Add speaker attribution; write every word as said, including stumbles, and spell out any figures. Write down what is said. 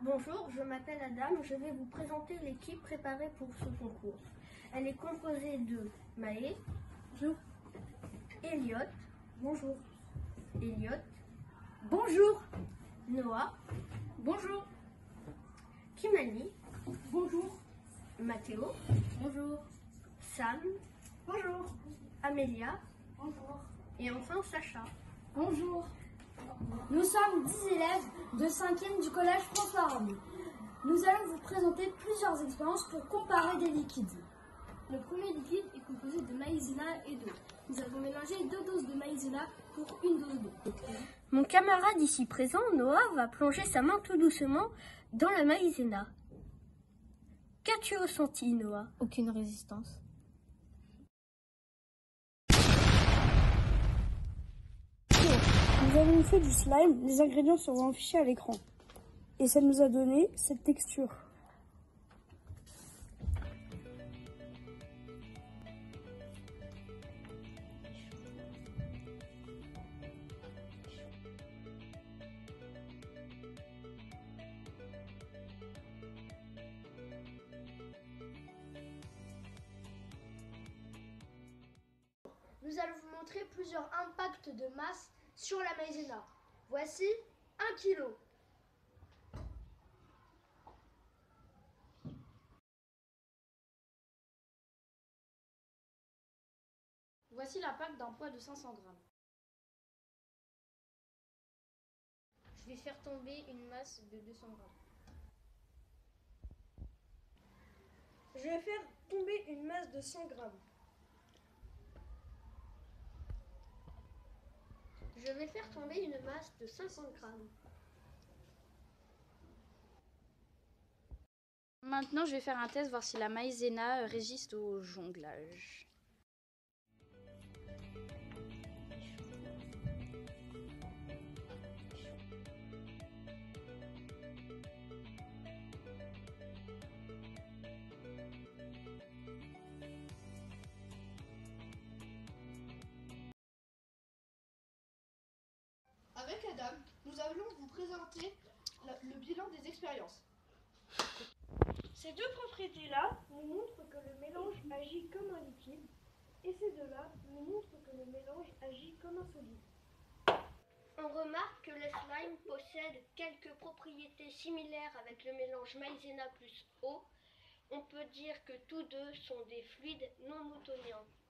Speaker 1: Bonjour, je m'appelle Adam, je vais vous présenter l'équipe préparée pour ce concours. Elle est composée de Maë, bonjour, Elliot, bonjour, Elliot, bonjour, Noah, bonjour, Kimani, bonjour, Mathéo, bonjour, Sam, bonjour, Amélia, bonjour, et enfin Sacha, bonjour.
Speaker 2: Nous sommes dix élèves de cinquième du collège François Rabelais. Nous allons vous présenter plusieurs expériences pour comparer des liquides.
Speaker 3: Le premier liquide est composé de maïzena et d'eau. Nous avons mélangé deux doses de maïzena pour une dose d'eau.
Speaker 1: Mon camarade ici présent, Noah, va plonger sa main tout doucement dans la maïzena. Qu'as-tu ressenti, Noah?
Speaker 3: Aucune résistance.
Speaker 2: Nous avons fait du slime, les ingrédients seront affichés à l'écran. Et ça nous a donné cette texture.
Speaker 4: Nous allons vous montrer plusieurs impacts de masse sur la maïzena. Voici un kilo.
Speaker 3: Voici l'impact d'un poids de cinq cents grammes. Je vais faire tomber une masse de deux cents grammes.
Speaker 2: Je vais faire tomber une masse de cent grammes.
Speaker 1: Je vais faire tomber une masse de cinq cents grammes.
Speaker 3: Maintenant, je vais faire un test, voir si la maïzena résiste au jonglage.
Speaker 5: Avec Adam, nous allons vous présenter le bilan des expériences.
Speaker 2: Ces deux propriétés-là nous montrent que le mélange agit comme un liquide, et ces deux-là nous montrent que le mélange agit comme un solide.
Speaker 1: On remarque que le slime possède quelques propriétés similaires avec le mélange maïzena plus eau. On peut dire que tous deux sont des fluides non newtoniens.